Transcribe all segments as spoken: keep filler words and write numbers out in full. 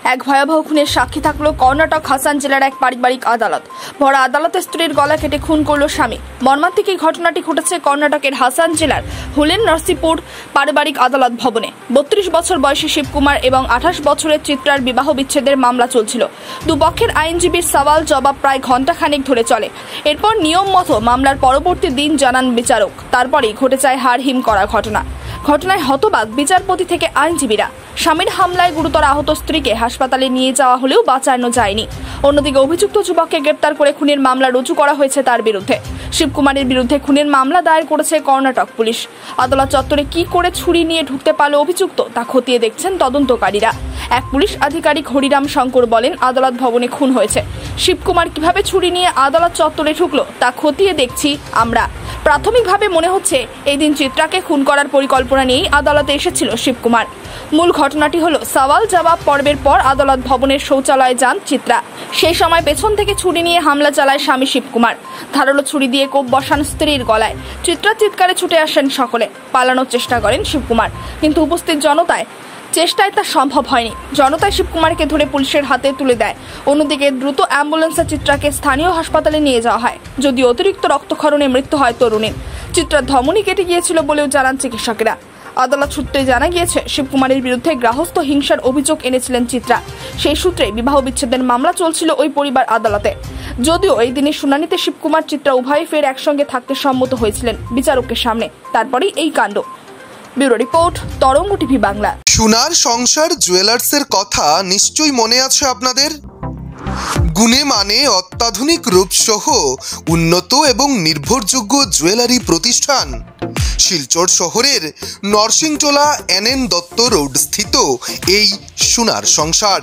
এক ভয়াবহ খুনের সাক্ষী থাকলো কর্ণাটক হাসান জেলার এক পারিবারিক আদালত। ভরা আদালতে স্ত্রীর গলা কেটে খুন করল স্বামী। মর্মান্তিক এই ঘটনাটি ঘটেছে কর্ণাটকের হাসান জেলার হুলেন নরসিপুর পারিবারিক আদালত ভবনে। বত্রিশ বছর বয়সী শিবকুমার এবং আঠাশ বছরের চিত্রার বিবাহ বিচ্ছেদের মামলা চলছিল। দুপক্ষের আইনজীবীর সওয়াল জবাব প্রায় ঘণ্টাখানেক ধরে চলে। এরপর নিয়ম মতো মামলার পরবর্তী দিন জানান বিচারক। তারপরেই ঘটে যায় হাড়হিম করা ঘটনা। ঘটনায় হতবাক বিচারপতি থেকে আইনজীবীরা। স্বামীর হামলায় গুরুতর আহত স্ত্রীকে হাসপাতালে নিয়ে যাওয়া হলেও বাঁচানো যায়নি। অন্যদিকে অভিযুক্ত যুবককে গ্রেপ্তার করে খুনের মামলা রুজু করা হয়েছে তার বিরুদ্ধে। শিবকুমারের বিরুদ্ধে খুনের মামলা দায়ের করেছে কর্ণাটক পুলিশ। আদালত চত্বরে কি করে ছুরি নিয়ে ঢুকতে পারল অভিযুক্ত তা খতিয়ে দেখছেন তদন্তকারীরা। এক পুলিশ আধিকারিক হরিরাম শঙ্কর বলেন, আদালত ভবনে খুন হয়েছে। শিবকুমার কিভাবে ছুরি নিয়ে আদালত চত্বরে ঢুকলো তা খতিয়ে দেখছি আমরা। প্রাথমিকভাবে মনে হচ্ছে এই দিন চিত্রাকে খুন করার পরিকল্পনা নিয়েই আদালতে এসেছিল শিবকুমার। মূল ঘটনাটি হলো সওয়াল জবাব পর্বের পর আদালত ভবনের শৌচালয়ে যান চিত্রা। সেই সময় পেছন থেকে ছুরি নিয়ে হামলা চালায় স্বামী শিবকুমার। ধারালো ছুরি দিয়ে কোপ বসান স্ত্রীর গলায়। চিত্রার চিৎকারে ছুটে আসেন সকলে। পালানোর চেষ্টা করেন শিবকুমার, কিন্তু উপস্থিত জনতায় চেষ্টায় তা সম্ভব হয়নি। জনতায় শিবকুমারকে ধরে পুলিশের হাতে তুলে দেয়। অন্যদিকে দ্রুত অ্যাম্বুলেন্সে চিত্রাকে স্থানীয় হাসপাতালে নিয়ে যাওয়া হয়। যদিও অতিরিক্ত রক্তক্ষরণে মৃত্যু হয় তরুণীর। চিত্রার ধমনী কেটে গিয়েছিল বলেও জানান চিকিৎসকেরা। আদালত সূত্রে জানা গিয়েছে, শিবকুমারের বিরুদ্ধে গার্হস্থ্য হিংসার অভিযোগ এনেছিলেন চিত্রা। সেই সূত্রে বিবাহ বিচ্ছেদের মামলা চলছিল ওই পরিবার আদালতে। যদিও এই দিনের শুনানিতে শিবকুমার চিত্রা উভয়ে ফের একসঙ্গে থাকতে সম্মত হয়েছিলেন বিচারকের সামনে। তারপরেই এই কাণ্ড। Bureau report, Tarang TV Bangla. Sonar Sansar জুয়েলার্সের কথা নিশ্চয়ই মনে আছে আপনাদের। গুণে মানে অত্যাধুনিক রূপসহ উন্নত এবং নির্ভরযোগ্য জুয়েলারি প্রতিষ্ঠান শিলচর শহরের Narsingtola N N Dutta road স্থিত এই সোনার সংসার।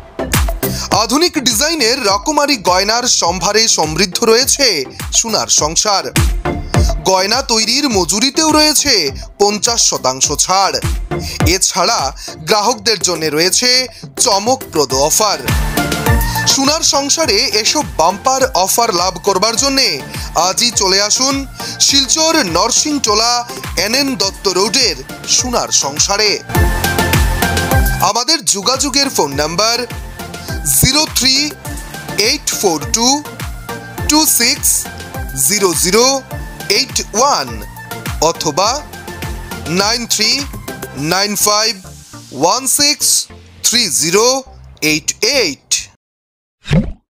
আধুনিক ডিজাইনের রকমারি গয়নার সম্ভারে সমৃদ্ধ রয়েছে সোনার সংসার। গয়না তৈরির মজুরিতেও রয়েছে পঞ্চাশ শতাংশ ছাড়। এছাড়া গ্রাহকদের জন্য রয়েছে চমকপ্রদ অফার। সোনার সংসারে এসব বাম্পার অফার লাভ করবার জন্যে আজই চলে আসুন শিলচর নরসিংটোলা এন এন দত্ত রোডের সোনার সংসারে। আমাদের যোগাযোগের phone number zero three eight four two two six zero zero eight one অথবা nine three nine five one six three zero eight eight.